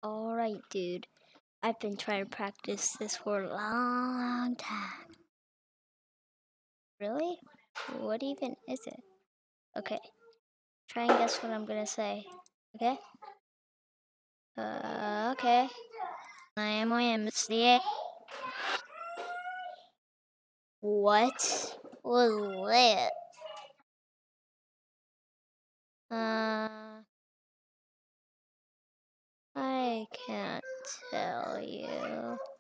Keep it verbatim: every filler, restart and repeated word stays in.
Alright, dude. I've been trying to practice this for a long time. Really? What even is it? Okay. Try and guess what I'm gonna say. Okay? Uh, okay. I am I am. It's the What was that? Uh, I can't tell you.